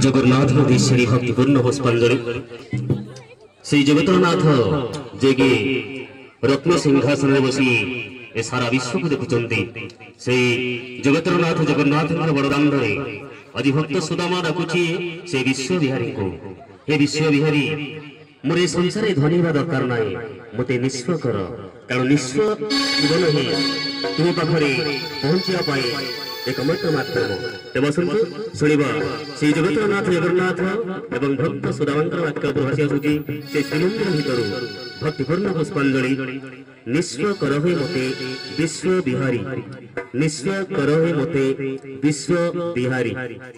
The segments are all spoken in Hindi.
जगन्नाथ श्री भक्तिपूर्ण पुष्पांजलि श्री जगन्नाथ जे कि रत्न सिंहासन बसी ए सारा विश्व को देखुंट से जगन्नाथ जगन्नाथ बड़दांड आज भक्त सुदामा डाकुची से विश्व बिहारी को हे विश्व बिहारी मोर ए संसार धनी हवा दरकार ना मत निस्व कर कारण निस्व जीवन ही तुम पाखे पहुंचा एकमात्र माध्यम तेज शुणु शुणा श्री जगन्नाथ जगन्नाथ एवं भक्त सुदामांकर वाक्य भाषी आसूची से श्रीमंदिर भितर भक्तिपूर्ण पुष्पांजलि निस्व करहे मोते विश्व बिहारी निस्व करहे मोते विश्व बिहारी।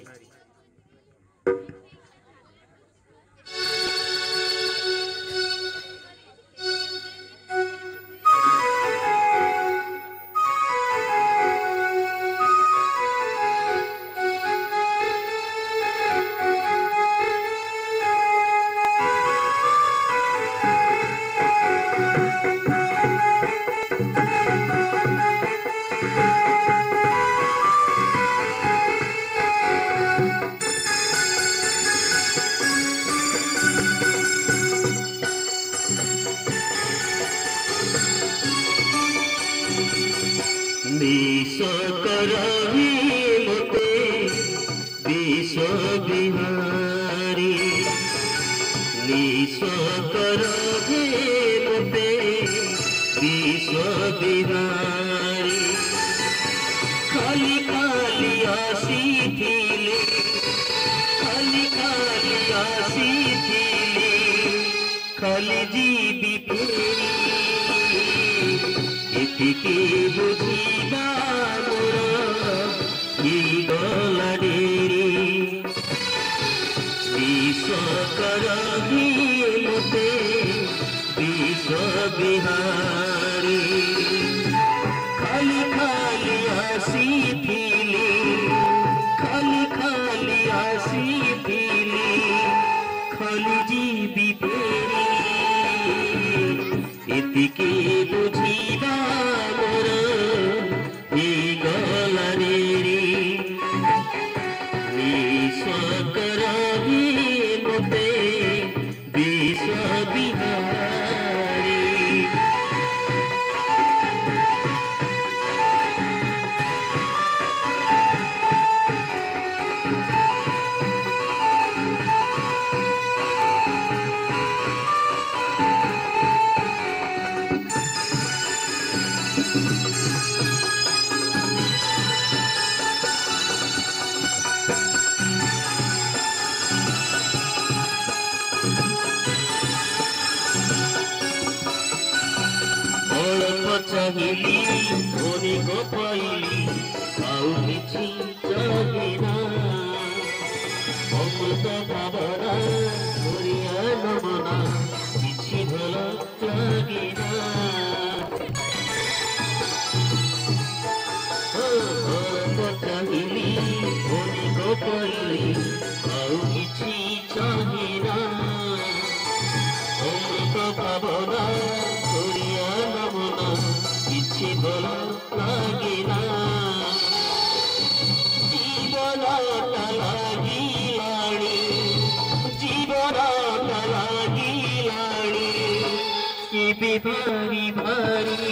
भारी भारी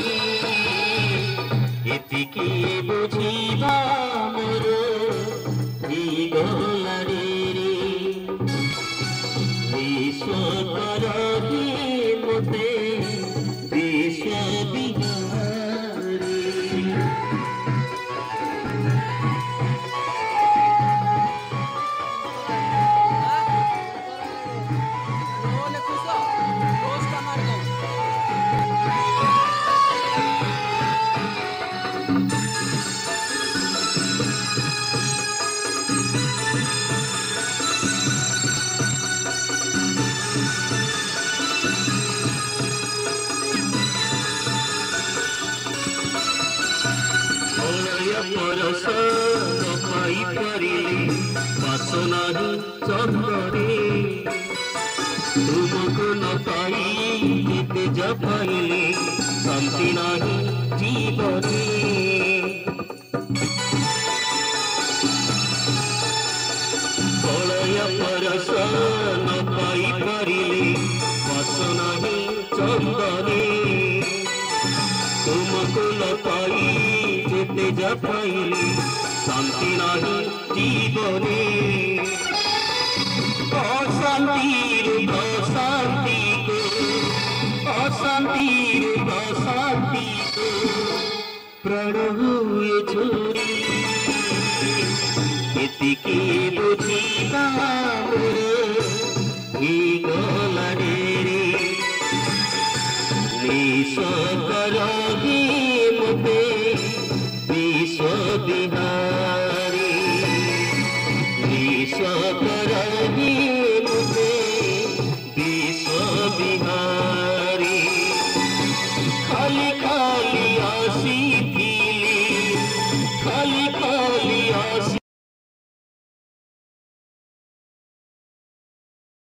एतिके बुझिबा मोर गला रे विश्व करहि मोते विश्व बिहारी। शांति नहीं जीवने प्रलय नहीं चंदने तुमको न पाई जेते जा पाई शांति नहीं जीवने अशांतिर अशांति को अशांतिर अशांति को प्राण हुए छोड़ी एतिकी बुझिबा मोर ही गला रे निस्वा कराहे मोते विश्व बिहारी निस्वा करा